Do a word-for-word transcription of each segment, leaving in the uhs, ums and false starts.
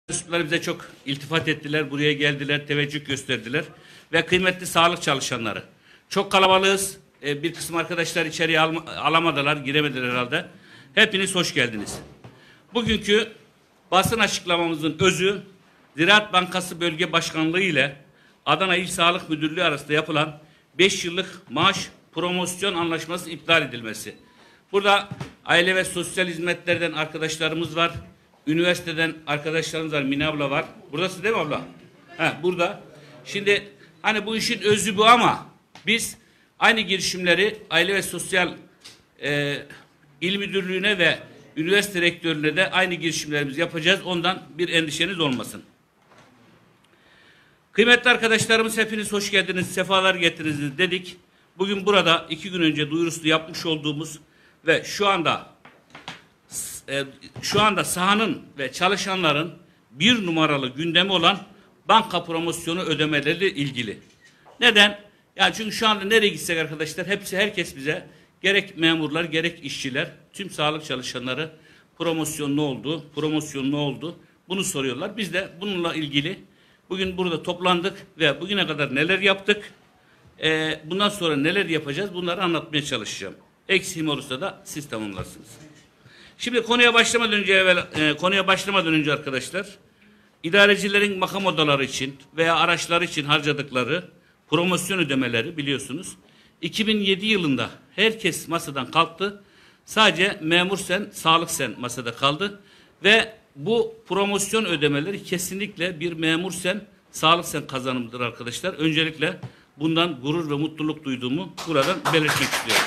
Mensupları bize çok iltifat ettiler, buraya geldiler, teveccüh gösterdiler. Ve kıymetli sağlık çalışanları. Çok kalabalığız. Ee, bir kısım arkadaşlar içeriye al alamadılar, giremediler herhalde. Hepiniz hoş geldiniz. Bugünkü basın açıklamamızın özü, Ziraat Bankası Bölge Başkanlığı ile Adana İl Sağlık Müdürlüğü arasında yapılan beş yıllık maaş promosyon anlaşması iptal edilmesi. Burada aile ve sosyal hizmetlerden arkadaşlarımız var. Üniversiteden arkadaşlarımız var. Mine abla var. Buradasın değil mi abla? Ha, burada. Şimdi hani bu işin özü bu ama biz aynı girişimleri Aile ve Sosyal e, İl Müdürlüğü'ne ve üniversite rektörlüğüne de aynı girişimlerimizi yapacağız. Ondan bir endişeniz olmasın. Kıymetli arkadaşlarımız, hepiniz hoş geldiniz, sefalar getirdiniz dedik. Bugün burada iki gün önce duyurusunu yapmış olduğumuz ve şu anda e, şu anda sahanın ve çalışanların bir numaralı gündemi olan banka promosyonu ödemeleri ilgili. Neden? Yani çünkü şu anda nereye gitsek arkadaşlar, hepsi herkes bize, gerek memurlar gerek işçiler, tüm sağlık çalışanları promosyon ne oldu, promosyon ne oldu bunu soruyorlar. Biz de bununla ilgili bugün burada toplandık ve bugüne kadar neler yaptık, e, bundan sonra neler yapacağız, bunları anlatmaya çalışacağım. Eksiğim olursa da siz tamamlarsınız. Şimdi konuya başlamadan önce evvel, e, konuya başlamadan önce arkadaşlar, idarecilerin makam odaları için veya araçları için harcadıkları promosyon ödemeleri biliyorsunuz iki bin yedi yılında herkes masadan kalktı. Sadece memur sen, sağlık sen masada kaldı ve bu promosyon ödemeleri kesinlikle bir memur sen, sağlık sen kazanımıdır arkadaşlar. Öncelikle bundan gurur ve mutluluk duyduğumu buradan belirtmek istiyorum.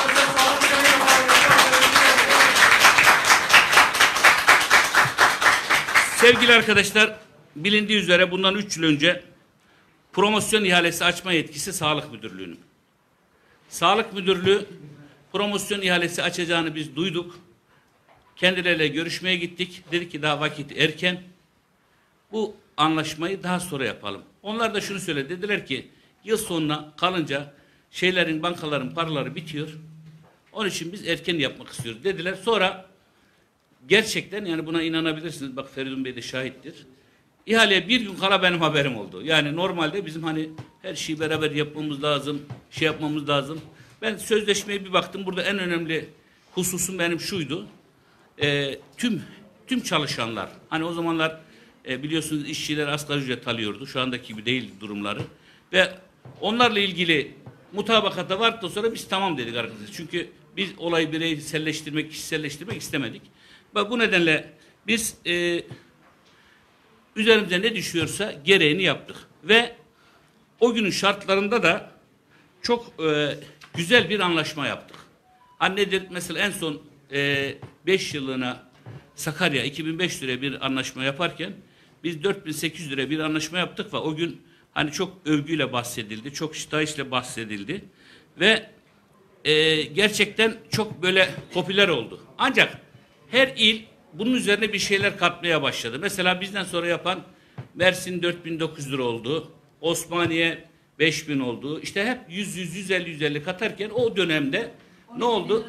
Sevgili arkadaşlar, bilindiği üzere bundan üç yıl önce promosyon ihalesi açma yetkisi Sağlık Müdürlüğü'nün. Sağlık Müdürlüğü promosyon ihalesi açacağını biz duyduk. Kendileriyle görüşmeye gittik. Dedik ki daha vakit erken. Bu anlaşmayı daha sonra yapalım. Onlar da şunu söyledi. Dediler ki yıl sonuna kalınca şeylerin, bankaların paraları bitiyor. Onun için biz erken yapmak istiyoruz dediler. Sonra gerçekten, yani buna inanabilirsiniz. Bak Feridun Bey de şahittir. İhaleye bir gün kala benim haberim oldu. Yani normalde bizim hani her şeyi beraber yapmamız lazım, şey yapmamız lazım. Ben sözleşmeye bir baktım. Burada en önemli hususum benim şuydu. E, tüm tüm çalışanlar, hani o zamanlar e, biliyorsunuz işçiler asgari ücret alıyordu. Şu andaki gibi değil durumları. Ve onlarla ilgili mutabakata vardıktan sonra biz tamam dedik arkadaşlar. Çünkü biz olayı bireyselleştirmek, kişiselleştirmek istemedik. Ve bu nedenle biz e, üzerimize ne düşüyorsa gereğini yaptık. Ve o günün şartlarında da çok e, güzel bir anlaşma yaptık. Hani nedir? Mesela en son e, beş yıllığına Sakarya iki bin beş liraya bir anlaşma yaparken biz dört bin sekiz yüz liraya bir anlaşma yaptık ve o gün hani çok övgüyle bahsedildi, çok şitayişle bahsedildi ve e, gerçekten çok böyle popüler oldu. Ancak her il bunun üzerine bir şeyler katmaya başladı. Mesela bizden sonra yapan Mersin dört bin dokuz yüz lira oldu. Osmaniye beş bin oldu. İşte hep yüz, yüz, yüz elli, yüz elli katarken o dönemde ne oldu?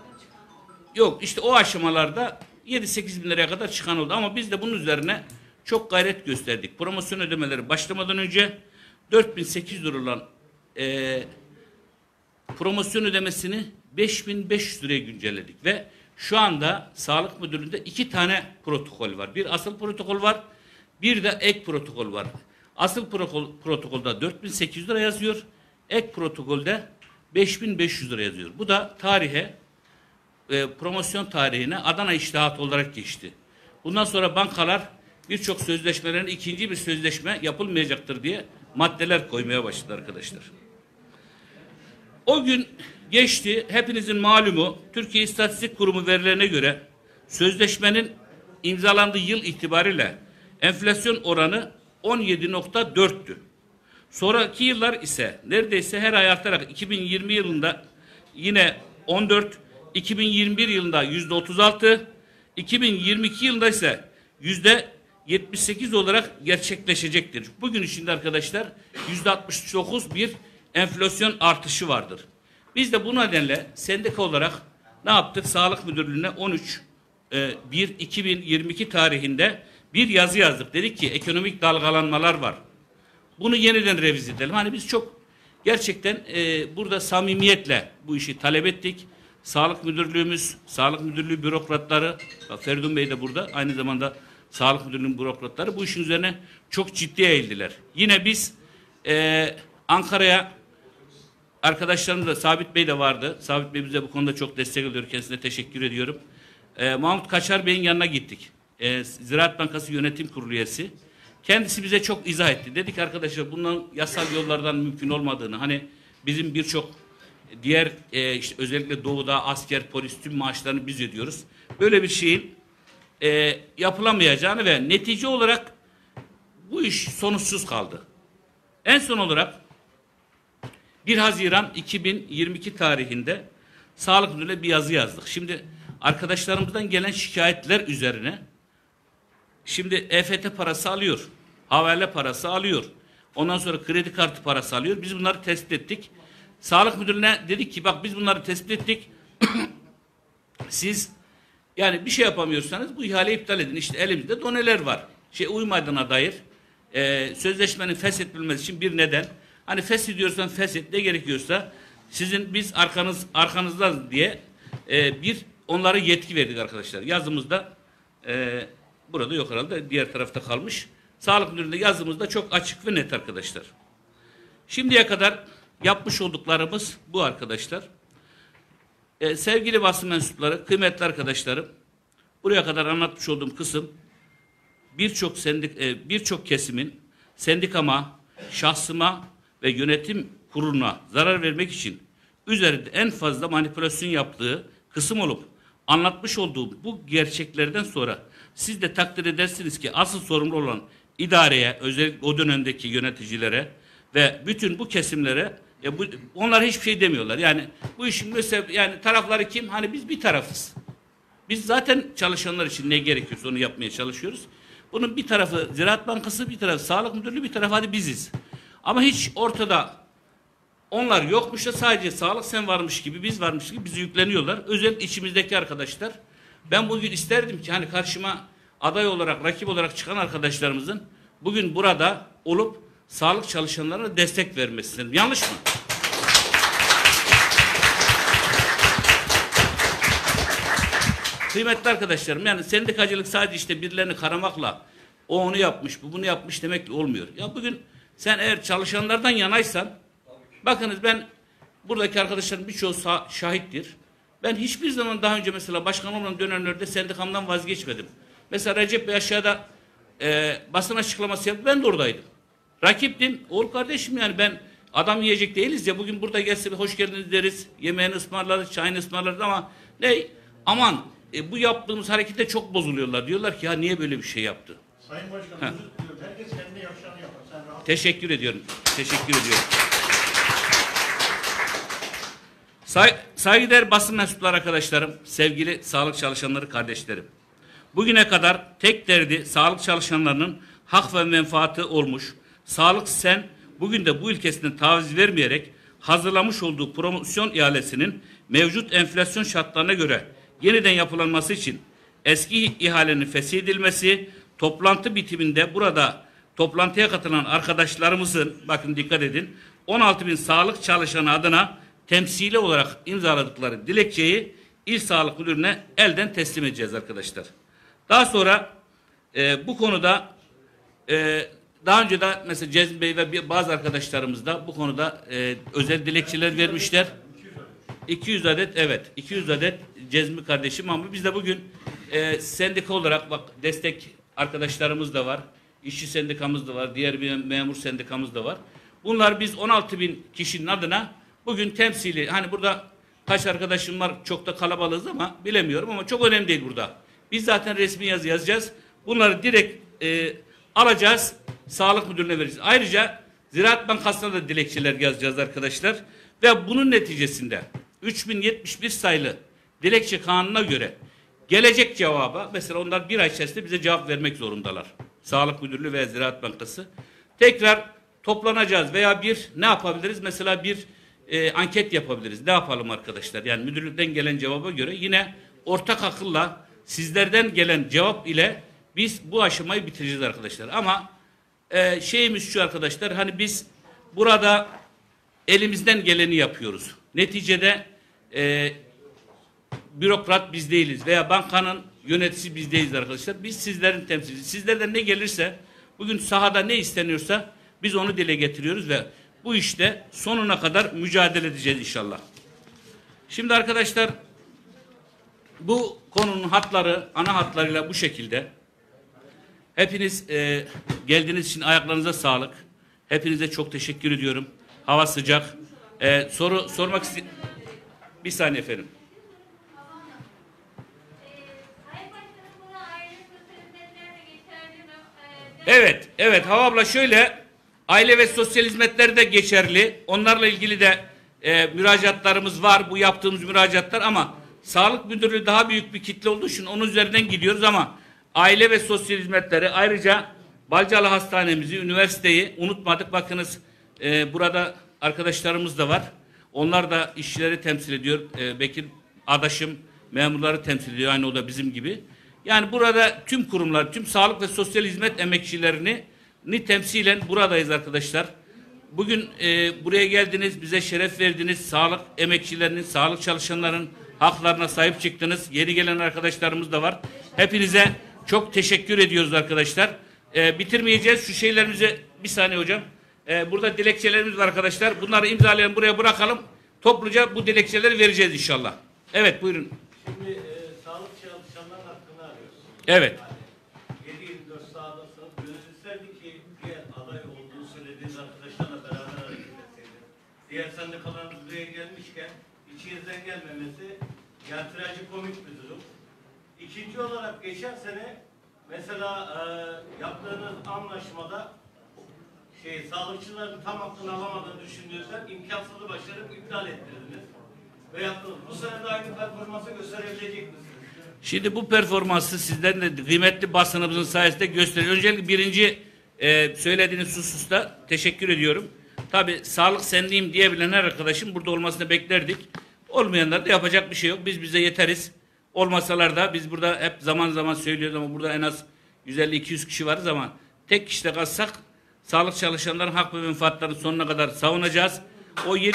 Yok, işte o aşamalarda yedi sekiz bin liraya kadar çıkan oldu. Ama biz de bunun üzerine çok gayret gösterdik. Promosyon ödemeleri başlamadan önce dört bin sekiz yüz lira olan e, promosyon ödemesini beş bin beş yüz liraya güncelledik. Ve şu anda Sağlık Müdürlüğü'nde iki tane protokol var. Bir asıl protokol var, bir de ek protokol var. Asıl protokol, protokolda dört bin sekiz yüz lira yazıyor, ek protokolde beş bin beş yüz lira yazıyor. Bu da tarihe, e, promosyon tarihine Adana İştihat olarak geçti. Bundan sonra bankalar birçok sözleşmelerin ikinci bir sözleşme yapılmayacaktır diye maddeler koymaya başladı arkadaşlar. O gün geçti. Hepinizin malumu, Türkiye İstatistik Kurumu verilerine göre sözleşmenin imzalandığı yıl itibariyle enflasyon oranı on yedi nokta dörttü. Sonraki yıllar ise neredeyse her ay artarak iki bin yirmi yılında yine on dört, iki bin yirmi bir yılında yüzde otuz altı, iki bin yirmi iki yılında ise yüzde yetmiş sekiz olarak gerçekleşecektir. Bugün içinde arkadaşlar yüzde altmış dokuz bir enflasyon artışı vardır. Biz de bu nedenle sendika olarak ne yaptık? Sağlık Müdürlüğü'ne on üç bir iki bin yirmi iki tarihinde bir yazı yazdık. Dedik ki ekonomik dalgalanmalar var. Bunu yeniden revize edelim. Hani biz çok gerçekten e, burada samimiyetle bu işi talep ettik. Sağlık Müdürlüğümüz, Sağlık Müdürlüğü bürokratları, Feridun Bey de burada, aynı zamanda Sağlık Müdürlüğü'nün bürokratları bu işin üzerine çok ciddi eğildiler. Yine biz e, Ankara'ya arkadaşlarımız da, Sabit Bey de vardı. Sabit Bey bize bu konuda çok destek oluyor. Kendisine teşekkür ediyorum. E, Mahmut Kaçar Bey'in yanına gittik. E, Ziraat Bankası Yönetim Kurulu üyesi. Kendisi bize çok izah etti. Dedik arkadaşlar bundan yasal yollardan mümkün olmadığını, hani bizim birçok diğer e, işte özellikle doğuda asker, polis tüm maaşlarını biz ödüyoruz. Böyle bir şeyin e, yapılamayacağını ve netice olarak bu iş sonuçsuz kaldı. En son olarak bir Haziran iki bin yirmi iki tarihinde Sağlık Müdürlüğü'ne bir yazı yazdık. Şimdi arkadaşlarımızdan gelen şikayetler üzerine şimdi E F T parası alıyor, havale parası alıyor, ondan sonra kredi kartı parası alıyor. Biz bunları tespit ettik. Sağlık Müdürlüğü'ne dedik ki bak biz bunları tespit ettik. Siz yani bir şey yapamıyorsanız bu ihaleyi iptal edin. İşte elimizde doneler var. Şey uymadığına dair e, sözleşmenin feshedilmesi için bir neden. Hani feshediyorsan feshet, ne gerekiyorsa sizin biz arkanız arkanızdan diye e, bir onlara yetki verdik arkadaşlar. Yazımızda e, burada yok herhalde, diğer tarafta kalmış. Sağlık Müdürlüğü'nde yazımızda çok açık ve net arkadaşlar. Şimdiye kadar yapmış olduklarımız bu arkadaşlar. Ee, sevgili basın mensupları, kıymetli arkadaşlarım, buraya kadar anlatmış olduğum kısım birçok sendik, e, birçok kesimin sendikama, şahsıma ve yönetim kuruluna zarar vermek için üzerinde en fazla manipülasyon yaptığı kısım olup anlatmış olduğum bu gerçeklerden sonra siz de takdir edersiniz ki asıl sorumlu olan idareye, özellikle o dönemdeki yöneticilere ve bütün bu kesimlere ya bu, onlar hiçbir şey demiyorlar. Yani bu işin mesela yani tarafları kim? Hani biz bir tarafız. Biz zaten çalışanlar için ne gerekiyorsa onu yapmaya çalışıyoruz. Bunun bir tarafı Ziraat Bankası, bir tarafı Sağlık Müdürlüğü, bir tarafı hadi biziz. Ama hiç ortada onlar yokmuş da sadece Sağlık Sen varmış gibi, biz varmış gibi bizi yükleniyorlar. Özellikle içimizdeki arkadaşlar. Ben bugün isterdim ki hani karşıma aday olarak, rakip olarak çıkan arkadaşlarımızın bugün burada olup sağlık çalışanlarına destek vermesidir. Yanlış mı? Kıymetli arkadaşlarım, yani sendikacılık sadece işte birilerini karamakla o onu yapmış, bu bunu yapmış demekle olmuyor. Ya bugün sen eğer çalışanlardan yanaysan, bakınız ben buradaki arkadaşlarım birçoğu şahittir. Ben hiçbir zaman daha önce mesela başkan olan dönemlerde sendikamdan vazgeçmedim. Mesela Recep Bey aşağıda e, basın açıklaması yaptı, ben de oradaydım. Rakiptim. Oğul kardeşim yani ben adam yiyecek değiliz ya. Bugün burada gelse bir hoş geldiniz deriz. Yemeğini ısmarlarız, çayını ısmarlarız ama ne? Aman e, bu yaptığımız harekette çok bozuluyorlar. Diyorlar ki ya niye böyle bir şey yaptı? Sayın Başkanım özür diliyorum. Herkes kendi yapacağını yapar. Sen rahat. Teşekkür ediyorum. Teşekkür ediyorum. Say saygıdeğer basın mensupları arkadaşlarım, sevgili sağlık çalışanları kardeşlerim. Bugüne kadar tek derdi sağlık çalışanlarının hak ve menfaati olmuş. Sağlık Sen bugün de bu ilkesinden taviz vermeyerek hazırlamış olduğu promosyon ihalesinin mevcut enflasyon şartlarına göre yeniden yapılanması için eski ihalenin feshedilmesi, toplantı bitiminde burada toplantıya katılan arkadaşlarımızın, bakın dikkat edin, on altı bin sağlık çalışanı adına temsili olarak imzaladıkları dilekçeyi İl Sağlık Müdürlüğü'ne elden teslim edeceğiz arkadaşlar. Daha sonra e, bu konuda e, daha önce de mesela Cezmi Bey ve bazı arkadaşlarımız da bu konuda e, özel dilekçeler vermişler. iki yüz adet, evet iki yüz adet Cezmi kardeşim, ama biz de bugün e, sendika olarak bak destek arkadaşlarımız da var. İşçi sendikamız da var. Diğer bir memur sendikamız da var. Bunlar biz on altı bin kişinin adına bugün temsili, hani burada kaç arkadaşım var, çok da kalabalığız ama bilemiyorum ama çok önemli değil burada. Biz zaten resmi yazı yazacağız. Bunları direkt e, alacağız. Sağlık Müdürlüğü'ne vereceğiz. Ayrıca Ziraat Bankası'na da dilekçeler yazacağız arkadaşlar. Ve bunun neticesinde üç bin yetmiş bir sayılı dilekçe kanununa göre gelecek cevaba, mesela onlar bir ay içerisinde bize cevap vermek zorundalar. Sağlık Müdürlüğü ve Ziraat Bankası. Tekrar toplanacağız veya bir ne yapabiliriz? Mesela bir e, anket yapabiliriz. Ne yapalım arkadaşlar? Yani müdürlükten gelen cevaba göre yine ortak akılla sizlerden gelen cevap ile biz bu aşamayı bitireceğiz arkadaşlar. Ama e, şeyimiz şu arkadaşlar, hani biz burada elimizden geleni yapıyoruz. Neticede e, bürokrat biz değiliz veya bankanın yöneticisi biz değiliz arkadaşlar. Biz sizlerin temsilcisi. Sizlerden ne gelirse, bugün sahada ne isteniyorsa biz onu dile getiriyoruz ve bu işte sonuna kadar mücadele edeceğiz inşallah. Şimdi arkadaşlar, bu konunun hatları, ana hatlarıyla bu şekilde. Hepiniz e, geldiğiniz için ayaklarınıza sağlık. Hepinize çok teşekkür ediyorum. Hava sıcak. E, soru sormak istiyorum. Bir saniye efendim. Evet, evet Hava abla, şöyle, aile ve sosyal hizmetler de geçerli. Onlarla ilgili de e, müracaatlarımız var. Bu yaptığımız müracaatlar, ama Sağlık Müdürlüğü daha büyük bir kitle olduğu için onun üzerinden gidiyoruz, ama aile ve sosyal hizmetleri, ayrıca Balcalı Hastanemizi, üniversiteyi unutmadık. Bakınız e, burada arkadaşlarımız da var. Onlar da işçileri temsil ediyor. E, Bekir adaşım memurları temsil ediyor. Aynı o da bizim gibi. Yani burada tüm kurumlar, tüm sağlık ve sosyal hizmet emekçilerini ni temsilen buradayız arkadaşlar. Bugün e, buraya geldiniz, bize şeref verdiniz. Sağlık emekçilerinin, sağlık çalışanların haklarına sahip çıktınız. Yeni gelen arkadaşlarımız da var. Hepinize çok teşekkür ediyoruz arkadaşlar. E, bitirmeyeceğiz. Şu şeylerimizi bir saniye hocam. E, burada dilekçelerimiz var arkadaşlar. Bunları imzalayalım, buraya bırakalım. Topluca bu dilekçeleri vereceğiz inşallah. Evet, buyurun. Şimdi e, sağlık çalışanların hakkını arıyoruz. Evet. yedi yirmi dört sahadasınız. Gönül isterdi ki diğer aday olduğunu söylediğiniz arkadaşlarla beraber hareket etseydiniz. Diğer sendikalarınız buraya gelmişken içinizden gelmemesi yani trajikomik bir durum. İkinci olarak geçen sene mesela e, yaptığınız anlaşmada şey sağlıkçıların tam hakkını alamadığını düşündüğünüzden imkansızı başarıp iptal ettirdiniz. Ve yaptınız. Bu sene de aynı performansı gösterebilecek misiniz? Şimdi bu performansı sizlerin de kıymetli basınımızın sayesinde gösteriyor. Öncelikle birinci e, söylediğiniz hususta teşekkür ediyorum. Tabii sağlık senliyim diyebilen her arkadaşım burada olmasını beklerdik. Olmayanlar da yapacak bir şey yok. Biz bize yeteriz. Olmasalar da biz burada hep zaman zaman söylüyoruz, ama burada en az yüz elli iki yüz kişi varız, ama tek kişide kalsak sağlık çalışanların hak ve menfaatlerini sonuna kadar savunacağız. O yıl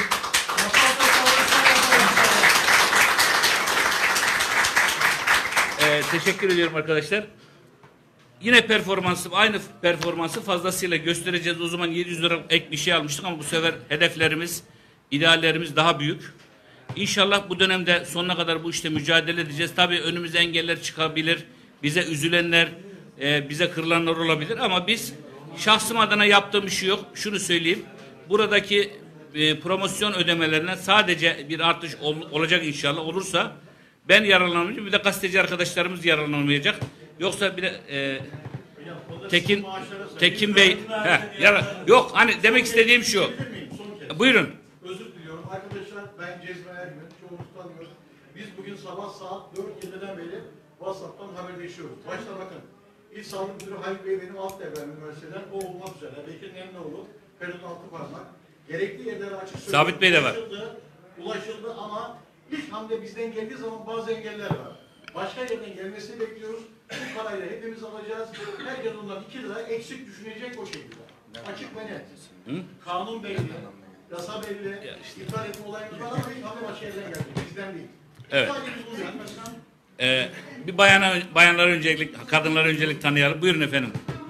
Ee, teşekkür ediyorum arkadaşlar. Yine performansı, aynı performansı fazlasıyla göstereceğiz. O zaman yedi yüz lira ek bir şey almıştık, ama bu sefer hedeflerimiz, ideallerimiz daha büyük. İnşallah bu dönemde sonuna kadar bu işte mücadele edeceğiz. Tabii önümüze engeller çıkabilir. Bize üzülenler, e, bize kırılanlar olabilir, ama biz şahsım adına yaptığım bir şey yok. Şunu söyleyeyim. Buradaki e, promosyon ödemelerinden sadece bir artış ol, olacak inşallah. Olursa ben yararlanmayacağım. Bir de gazeteci arkadaşlarımız yararlanmayacak. Yoksa bir de e, Tekin Tekin Bey heh, yara, yok hani demek istediğim şu. Buyurun. Özür diliyorum. Arkadaşlar, ben Cezmi Ergün. Çoğunuz tanıyoruz. Biz bugün sabah saat dört yediden beri WhatsApp'tan haberleşiyoruz. Başta bakın. İl Sağlık Müdürü Haluk Bey benim alt devre üniversiteden, o olmak üzere. Bekir Nemlioğlu, Ferit Altıparmak. Gerekli yerlere açık söylüyorum. Sabit Bey de var. Ulaşıldı, ulaşıldı ama ilk hamle bizden geldiği zaman bazı engeller var. Başka yerden gelmesini bekliyoruz. Bu parayla hepimiz alacağız. Herkes ondan iki lira eksik düşünecek o şekilde. Açık ve net. Hı? Kanun belli. Yasa belli. İptal etme olayımız var, ama ilk hamle başka yerden geldi. Bizden değil. Evet. İptal edilmiş olacak. Ee, bir bayana, bayanlara öncelik, kadınlara öncelik tanıyalım. Buyurun efendim.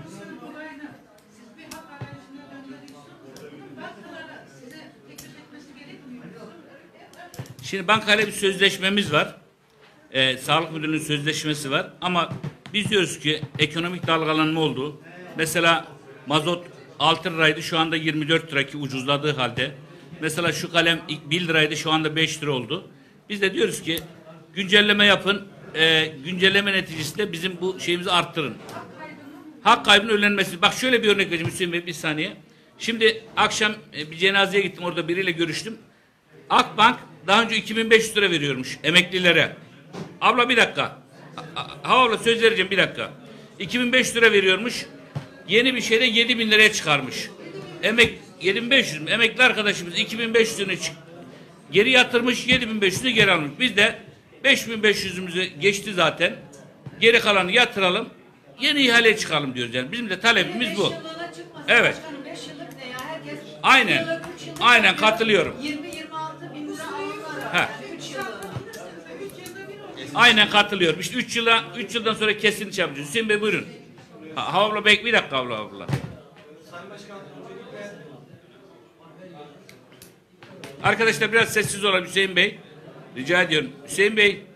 Şimdi bankayla bir sözleşmemiz var. Ee, Sağlık Müdürlüğü'nün sözleşmesi var. Ama biz diyoruz ki ekonomik dalgalanma oldu. Mesela mazot altı liraydı, şu anda yirmi dört lira, ki ucuzladığı halde. Mesela şu kalem ilk bir liraydı, şu anda beş lira oldu. Biz de diyoruz ki güncelleme yapın. E, güncelleme neticesinde bizim bu şeyimizi arttırın. Hak kaybının önlenmesi. Bak şöyle bir örnek vereceğim Hüseyin Bey, bir saniye. Şimdi akşam e, bir cenazeye gittim, orada biriyle görüştüm. Akbank daha önce iki bin beş yüz lira veriyormuş emeklilere. Abla bir dakika. Ha abla söz vereceğim, bir dakika. iki bin beş yüz lira veriyormuş. Yeni bir şeyde yedi bin liraya çıkarmış. Emek yedi bin beş yüz mü? Emekli arkadaşımız iki bin beş yüzünü geri yatırmış, yedi bin beş yüzünü geri almış. Biz de beş bin beş yüzümüzü geçti zaten. Geri kalanı yatıralım. yeni ihale çıkalım diyoruz yani. Bizim de talebimiz bu. beş yıllığına çıkmasın. Evet. Başkanım beş yıllık ne ya? Herkes Aynen. bir yıllık, üç yıllık Aynen, yapıyor. katılıyorum. yirmi yirmi altı bin lira alanlar var. Ha. üç yıllığına. Aynen katılıyorum. İşte üç yıla üç yıldan sonra kesin şey yapacağız. Hüseyin Bey buyurun. Ha, Havla Bey bir dakika Havla abla. Arkadaşlar biraz sessiz olalım Hüseyin Bey. Rica ediyorum. Hüseyin Bey